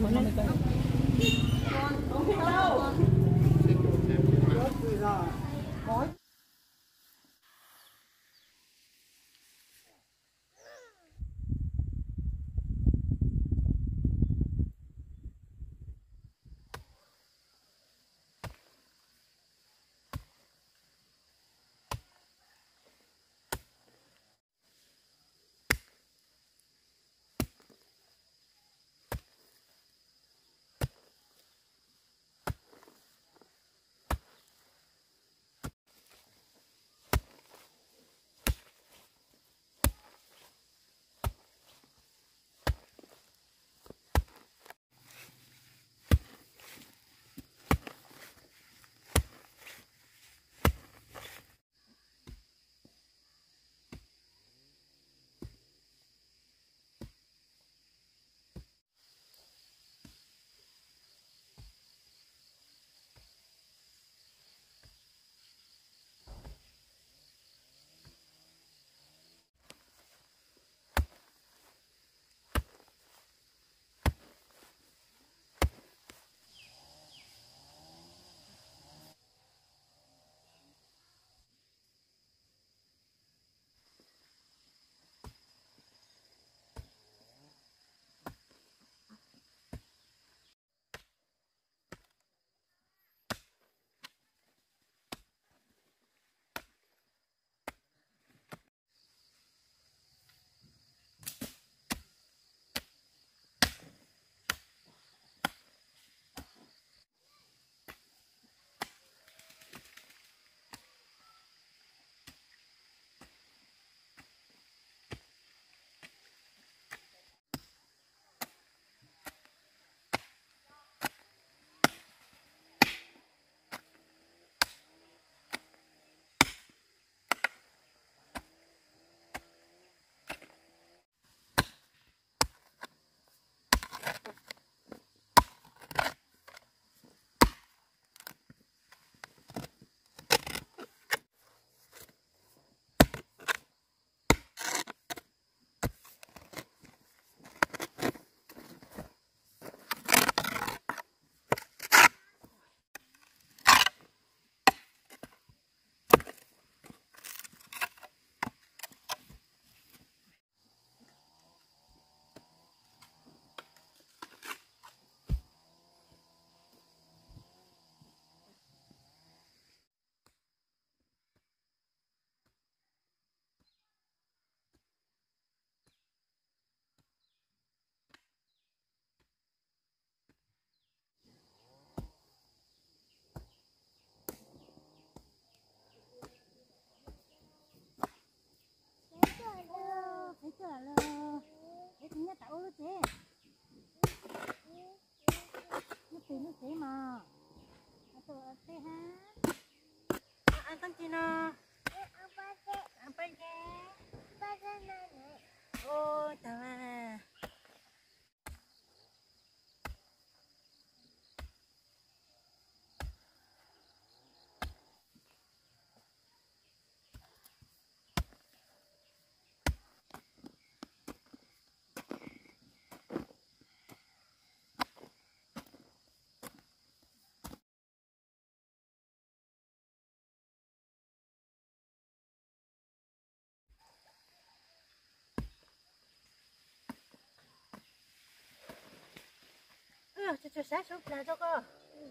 Cho sát sút ra cho cô.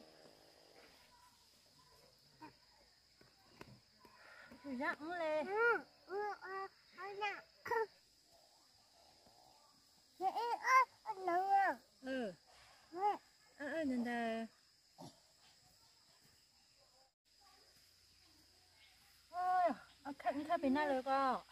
Rắc lên. Nên là khăn bên nào rồi cô.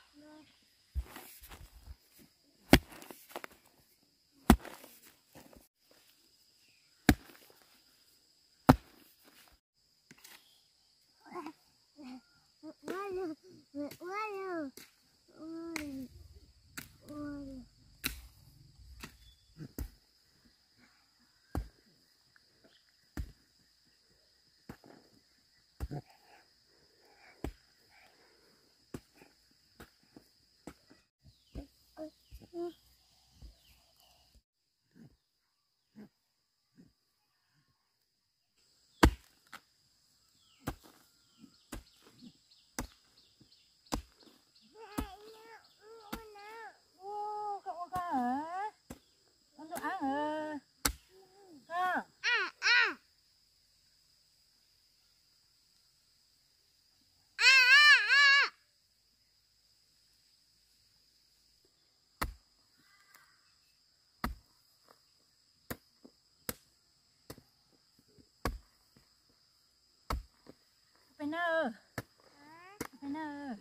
nè.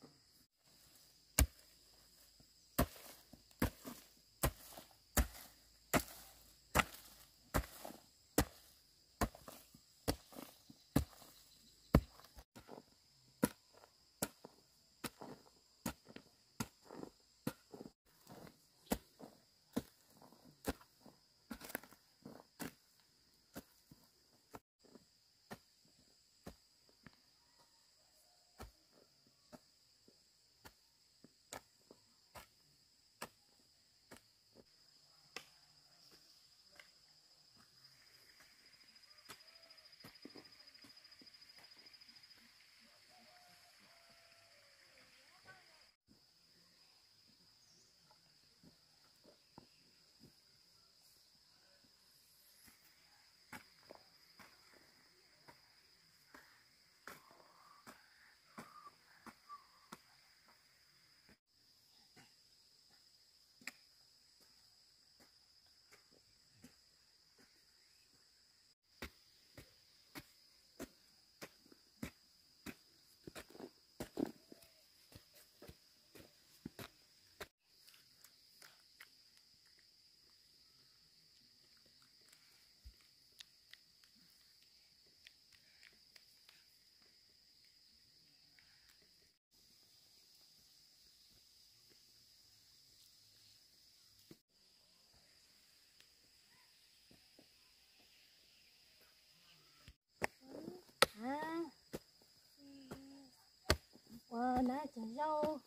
Nãy chả rau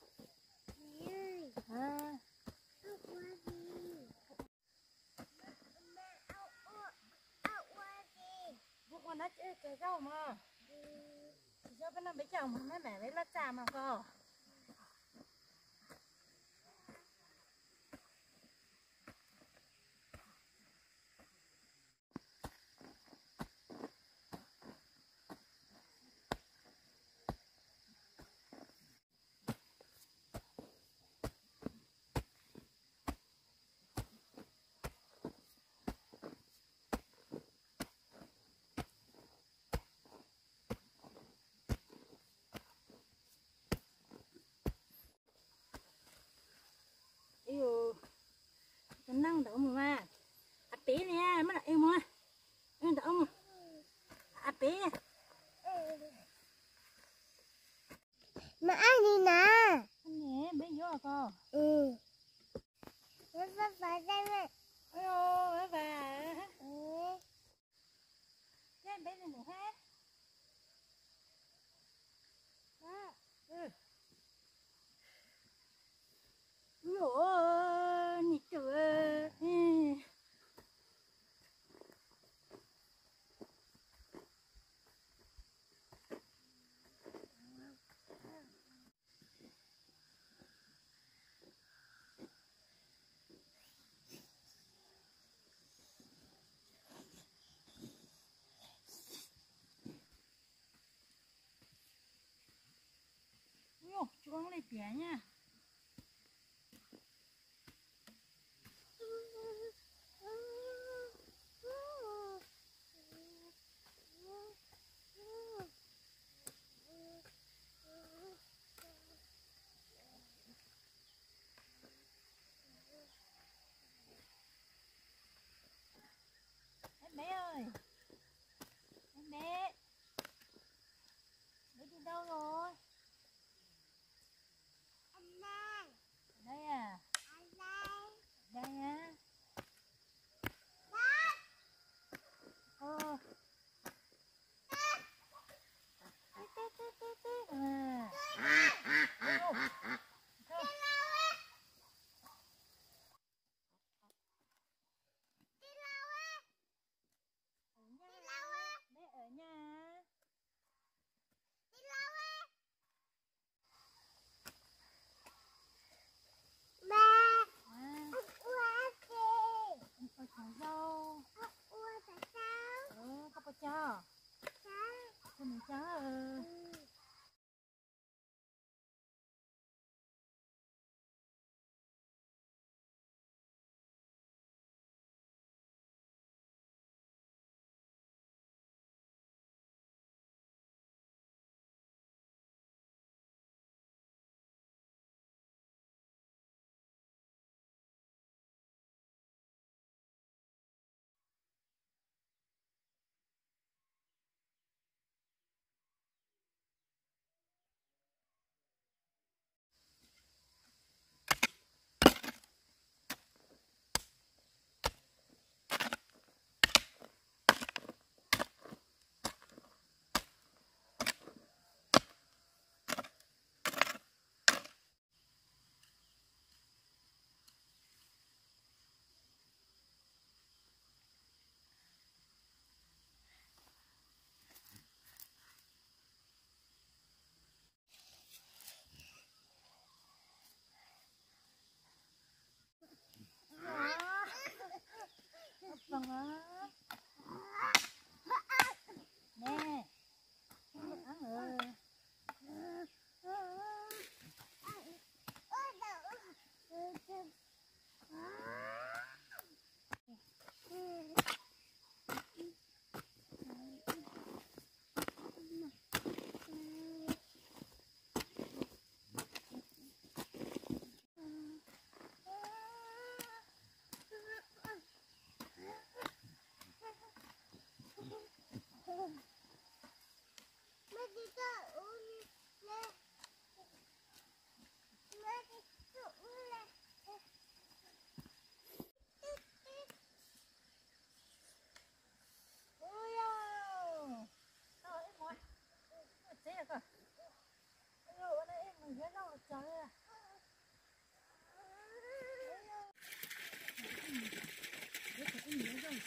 lúc mà nó chả rau mà rau cái nó mấy chồng mấy mẹ lấy lá trà mà cơ yêu năng đỡ mà tí nè mất yêu mà đỡ mà tí mà ăn gì nè nè bé vô con nó phải đây mẹ ôi bà cái bé này nữa ha ủa nhị trời chú con này bé nha em bé ơi em bé bé đi đâu rồi đây à đây á bé ở nhà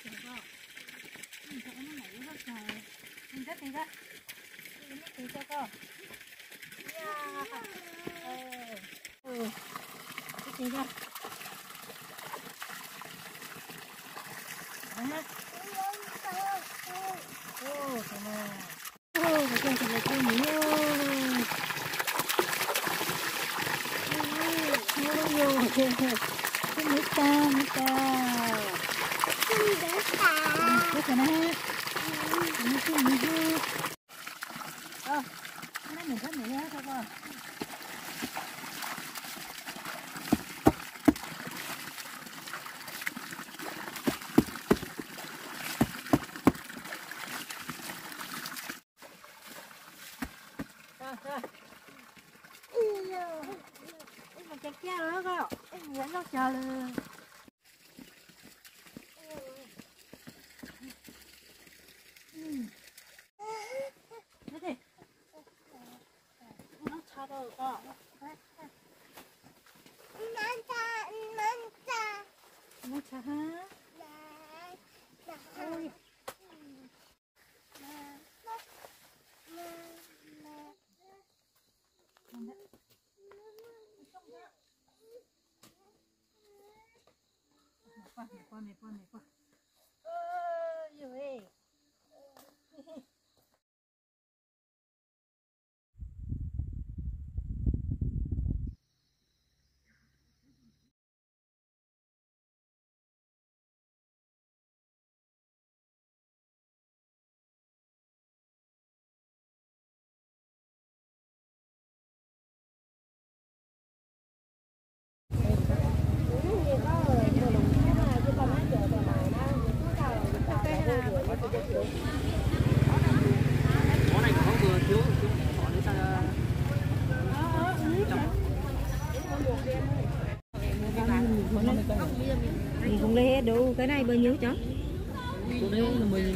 Mình cũng lấy đủ cái này bao nhiêu cháu? Chỗ đấy là 10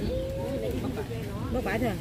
Bốc bãi thôi à?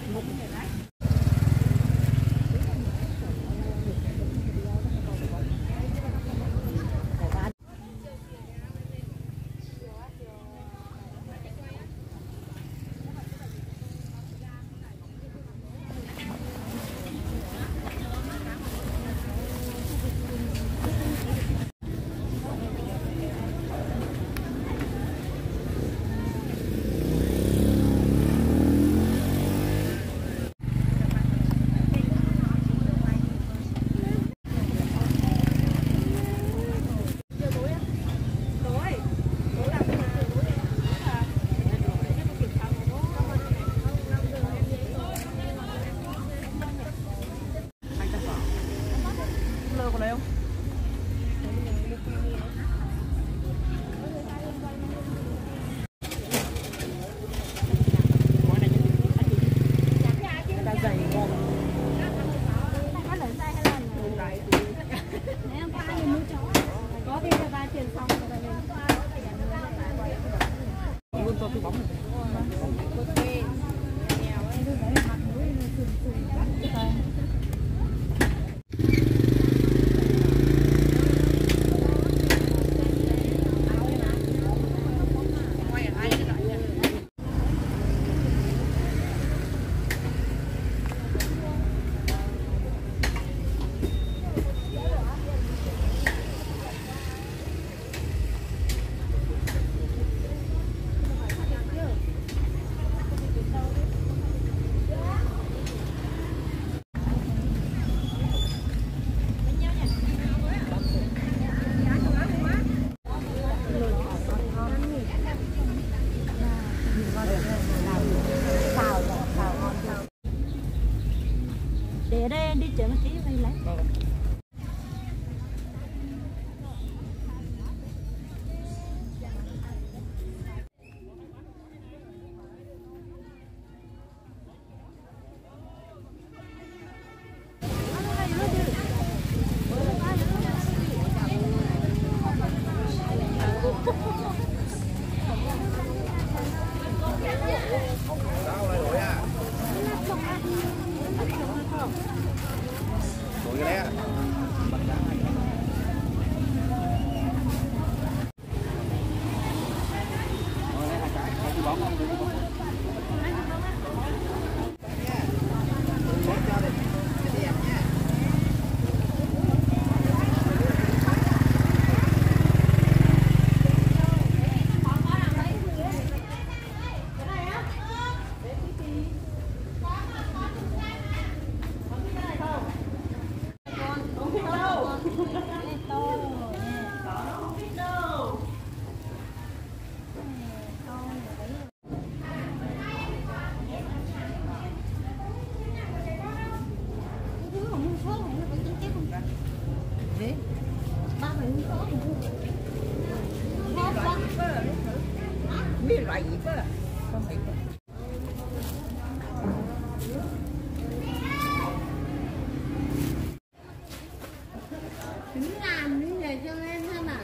Để đây đi chợ một tí về lấy. biết loại gì chứ không phải Tính làm đi về cho em ha mà.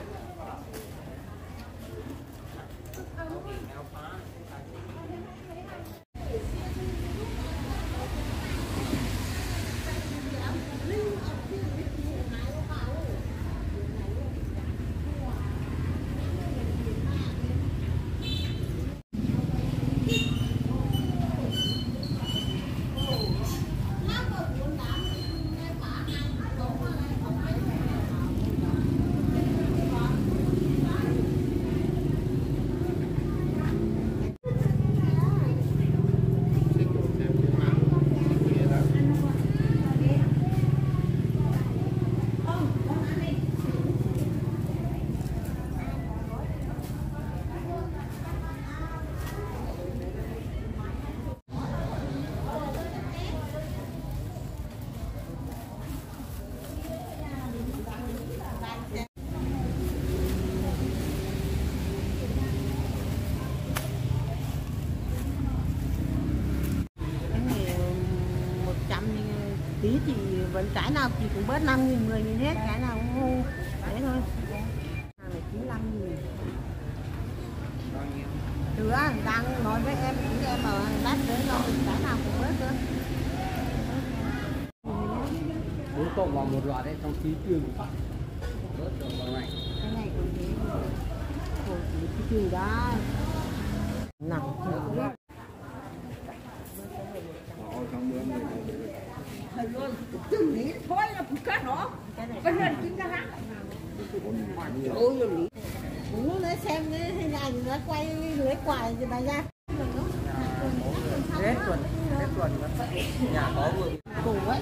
tí thì vẫn cái nào thì cũng bớt 5.000 10.000 hết, cái nào cũng hô thế thôi. Hàng này 95.000. Từ đang nói với em, em ở lát tới rồi cái nào cũng bớt nữa. bốn cộng vào một loạt đấy trong ký trương bớt được vào này. Cái này còn thế rồi cái trừ đó nặng luôn từng lý thôi là cũng cắt nó cái này chính ra hả ôi lý cũng nói xem cái hình ảnh nó quay lưới quài thì bà ra hết tuần nhà có vườn cổ ấy.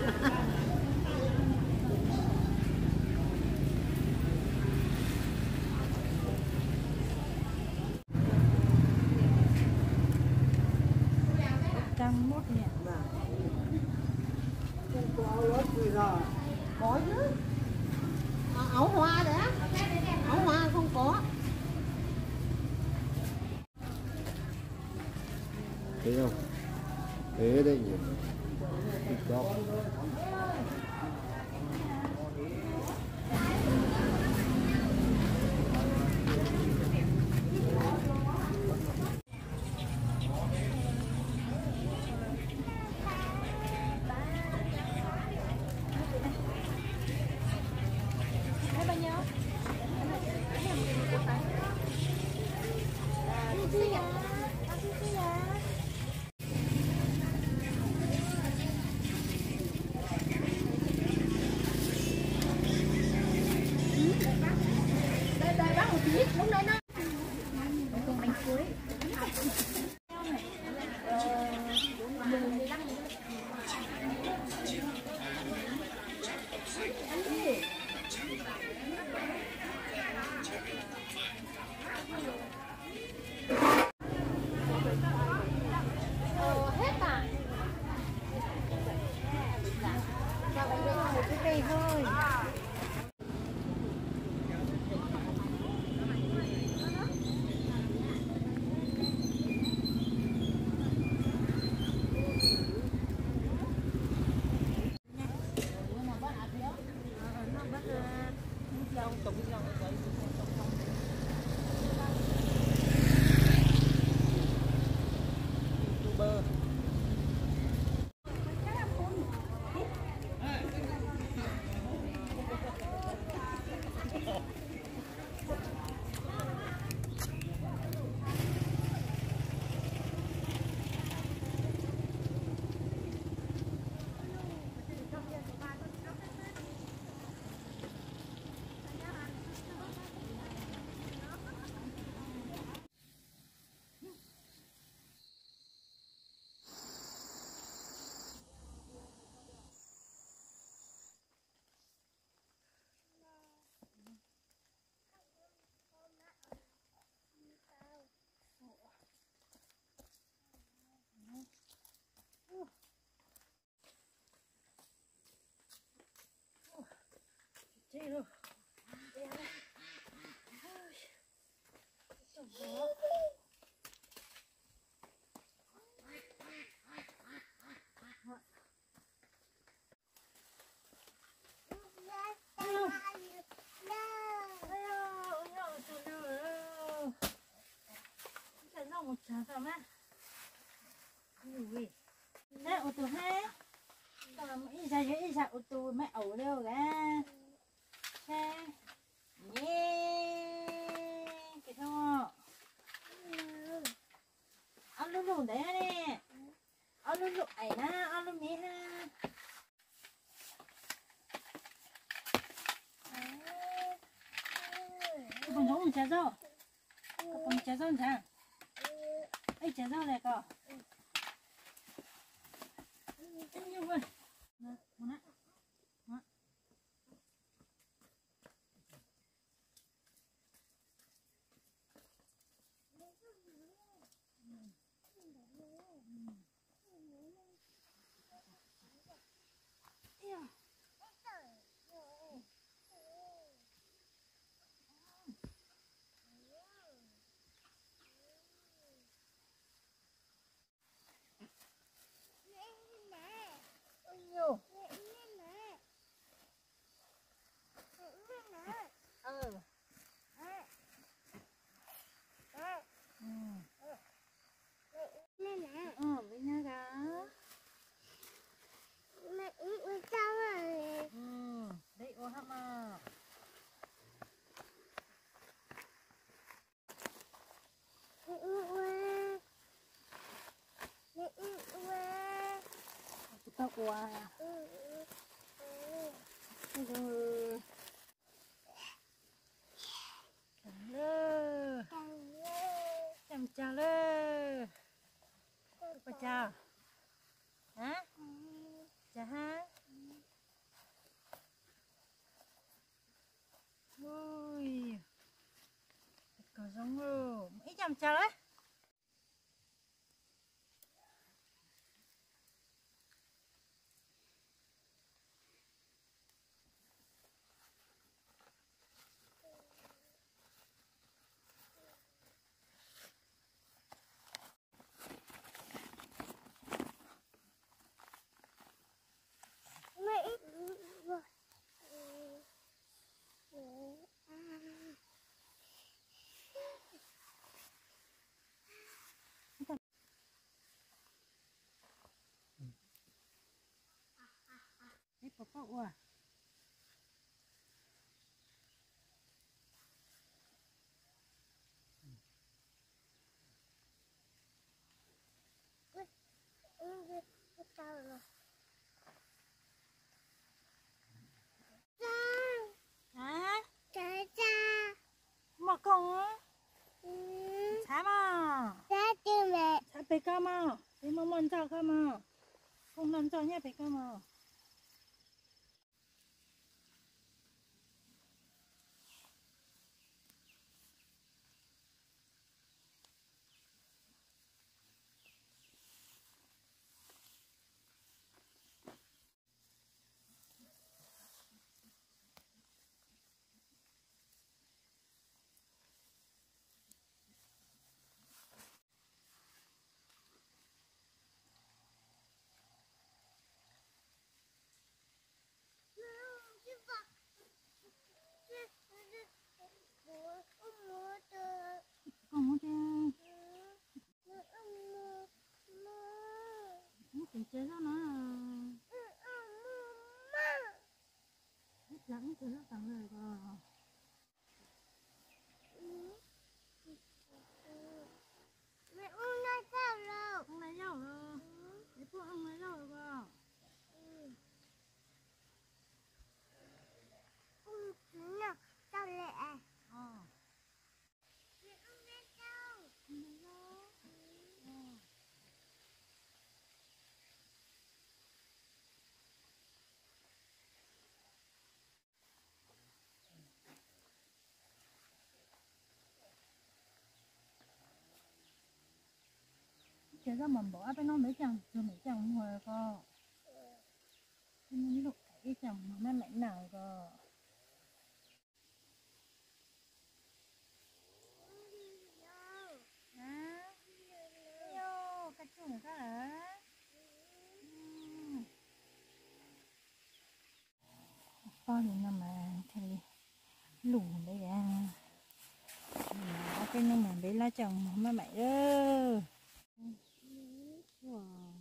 Có chứ. Áo hoa đấy á. Áo hoa không có. Thấy không? Thế đấy nhỉ. TikTok. đi rồi. Đây này. Chồng đó. Một trà sao má ui đấy ô tô ha còn ít ra ô tô mẹ ẩu đâu ra xe cái thằng ăn luôn luôn đấy nè ăn luôn luôn ấy na ăn luôn mía ha cái con giống trà rau cái con trà rau sao ấy chả rau này cơ, như vậy, nè, nè, nè, với nhau đó, đấy ô hả mà, tao qua, chăm chào lơ, apa chào, hả, chào ha, ui, có giống rồi, mấy chăm chào đấy. Papa ua. Hả? Mà con á? Sao mà? Sao bị cơ mà? Bị mà mình cho cơ mà? Không nằm cho nhé bị cơ mà. Con muốn chơi. Mình chơi đó nó. Dẫn thì nó tặng lời rồi. Ông lấy dầu rồi. Để phụ ông lấy dầu rồi con. Chơi ra mình bỏ bên nó mấy chồng, rồi mấy chồng hồi co. Nên lúc cái chồng nó mẹ nào co. con thì nằm mà thì lù đây à cái nó mà bé lá chồng mà mẹ ơi wow.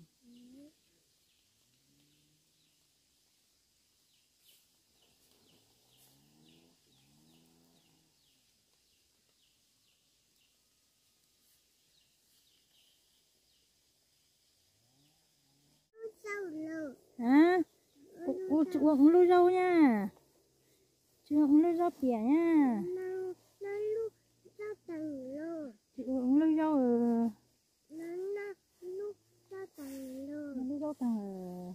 Hả? Chị uống lưu rau nha. Chị uống lưu rau bìa nha. Chị uống lưu rau ở lưu rau tầng ở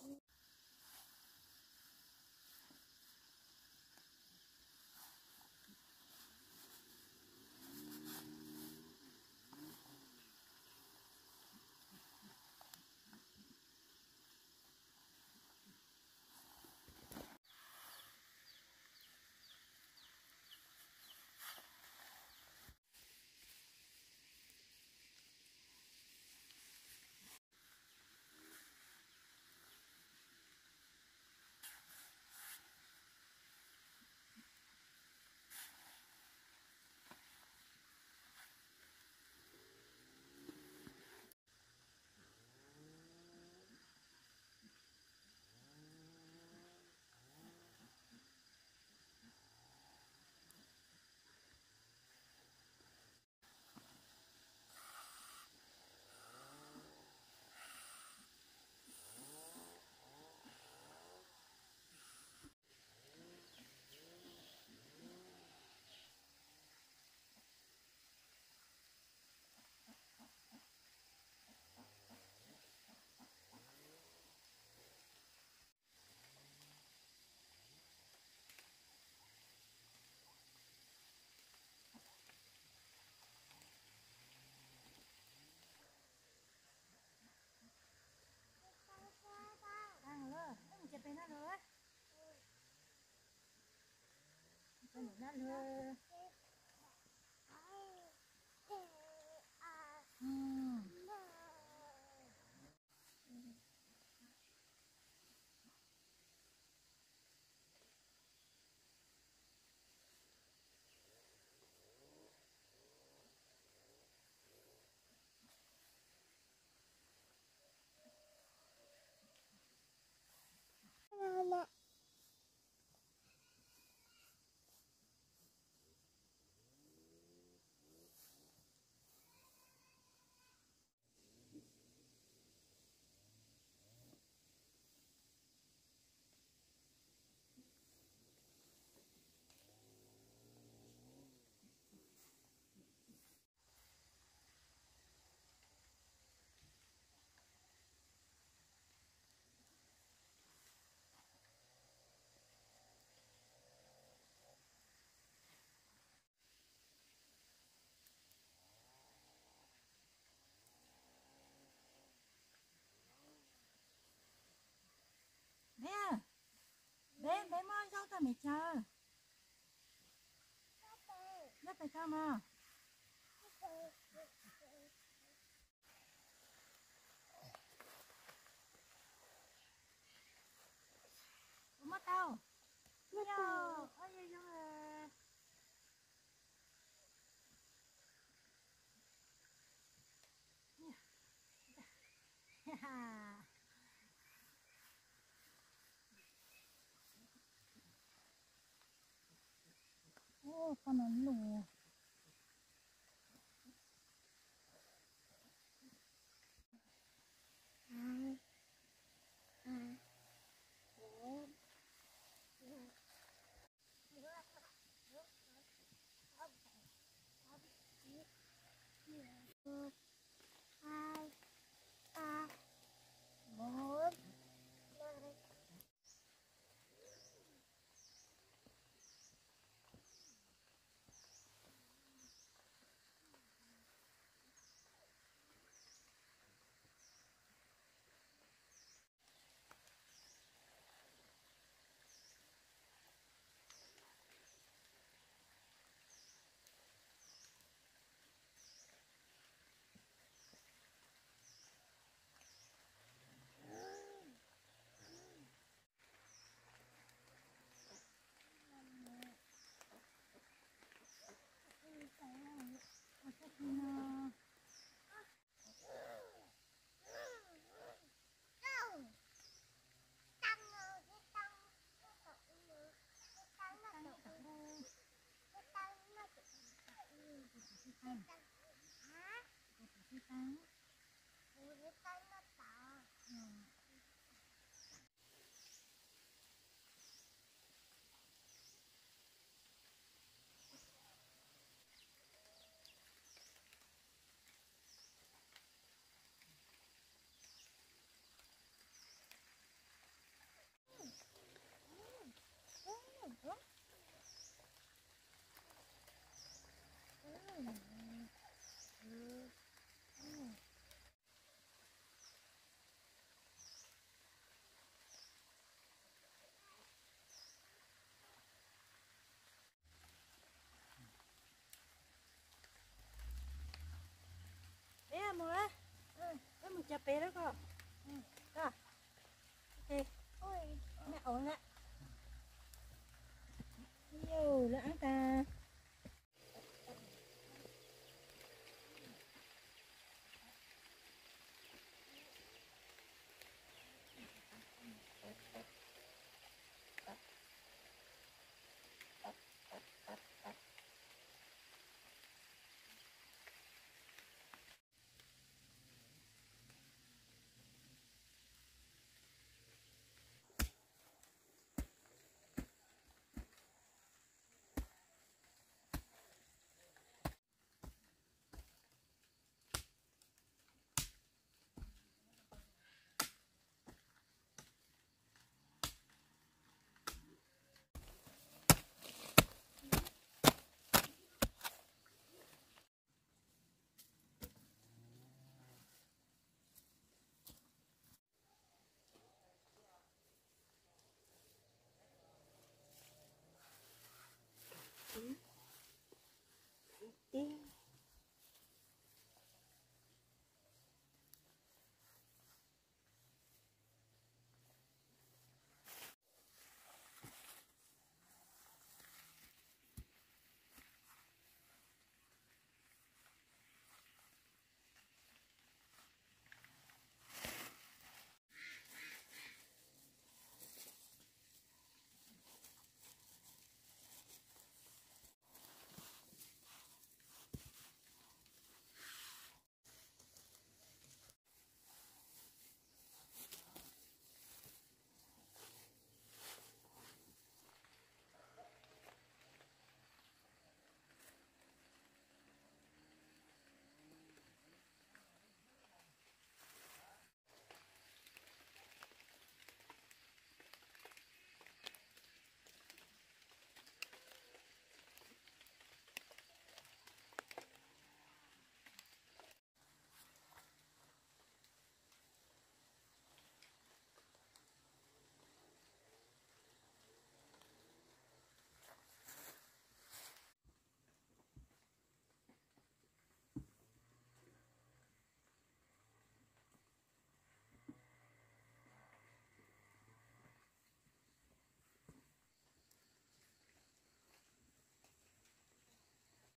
nè. Bé mơ rau ta mẹ chờ. Nó phải sao mà. Mất đâu? Mất đâu? Ôi giời ơi. Ô, con nó lù. chập bé đó con. Đó. Ok. Mẹ ổn ạ. Nhiều lắm ta.